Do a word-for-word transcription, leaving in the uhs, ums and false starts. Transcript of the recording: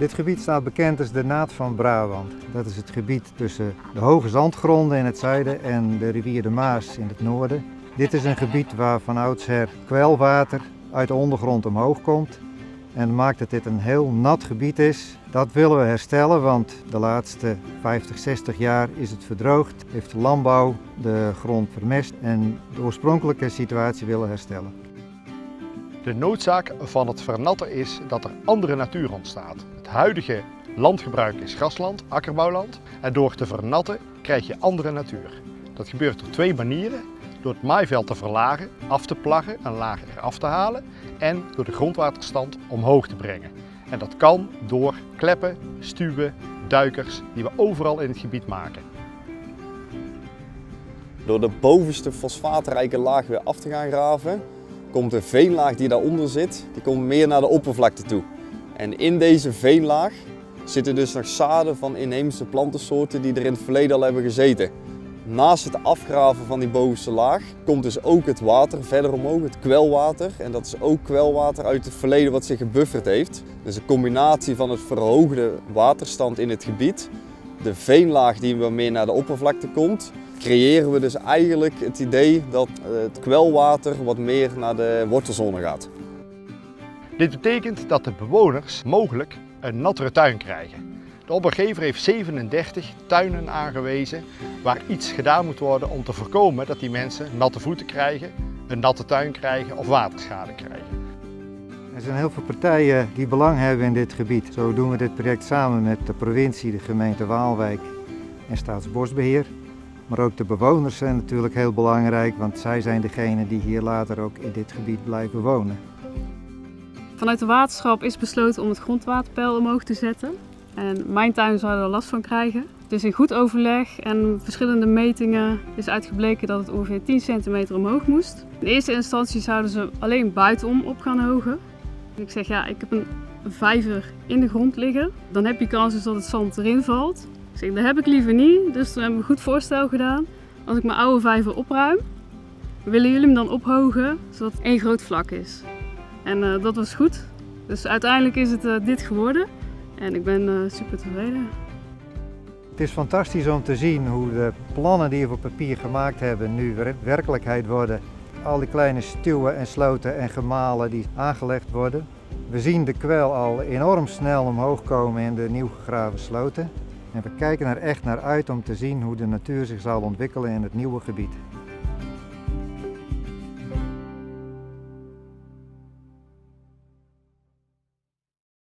Dit gebied staat bekend als de Naad van Brabant. Dat is het gebied tussen de hoge zandgronden in het zuiden en de rivier de Maas in het noorden. Dit is een gebied waar van oudsher kwelwater uit de ondergrond omhoog komt. En dat maakt dat dit een heel nat gebied is. Dat willen we herstellen, want de laatste vijftig, zestig jaar is het verdroogd. Heeft de landbouw de grond vermest en de oorspronkelijke situatie willen herstellen. De noodzaak van het vernatten is dat er andere natuur ontstaat. Het huidige landgebruik is grasland, akkerbouwland. En door te vernatten krijg je andere natuur. Dat gebeurt op twee manieren. Door het maaiveld te verlagen, af te plaggen, een laag eraf te halen en door de grondwaterstand omhoog te brengen. En dat kan door kleppen, stuwen, duikers die we overal in het gebied maken. Door de bovenste fosfaatrijke laag weer af te gaan graven, komt de veenlaag die daaronder zit, die komt meer naar de oppervlakte toe. En in deze veenlaag zitten dus nog zaden van inheemse plantensoorten die er in het verleden al hebben gezeten. Naast het afgraven van die bovenste laag komt dus ook het water verder omhoog, het kwelwater. En dat is ook kwelwater uit het verleden wat zich gebufferd heeft. Dus een combinatie van het verhoogde waterstand in het gebied, de veenlaag die weer meer naar de oppervlakte komt, creëren we dus eigenlijk het idee dat het kwelwater wat meer naar de wortelzone gaat. Dit betekent dat de bewoners mogelijk een nattere tuin krijgen. De oppergever heeft zevenendertig tuinen aangewezen waar iets gedaan moet worden om te voorkomen dat die mensen natte voeten krijgen, een natte tuin krijgen of waterschade krijgen. Er zijn heel veel partijen die belang hebben in dit gebied. Zo doen we dit project samen met de provincie, de gemeente Waalwijk en Staatsbosbeheer. Maar ook de bewoners zijn natuurlijk heel belangrijk, want zij zijn degenen die hier later ook in dit gebied blijven wonen. Vanuit de waterschap is besloten om het grondwaterpeil omhoog te zetten. En mijn tuin zou er last van krijgen. Het is in goed overleg en verschillende metingen is uitgebleken dat het ongeveer tien centimeter omhoog moest. In eerste instantie zouden ze alleen buitenom op gaan hogen. Ik zeg ja, ik heb een vijver in de grond liggen. Dan heb je kans dus dat het zand erin valt. Ik zeg, dat heb ik liever niet, dus toen hebben we een goed voorstel gedaan. Als ik mijn oude vijver opruim, willen jullie hem dan ophogen zodat het één groot vlak is. En uh, dat was goed. Dus uiteindelijk is het uh, dit geworden. En ik ben uh, super tevreden. Het is fantastisch om te zien hoe de plannen die we op papier gemaakt hebben nu werkelijkheid worden. Al die kleine stuwen en sloten en gemalen die aangelegd worden. We zien de kwel al enorm snel omhoog komen in de nieuw gegraven sloten. En we kijken er echt naar uit om te zien hoe de natuur zich zal ontwikkelen in het nieuwe gebied.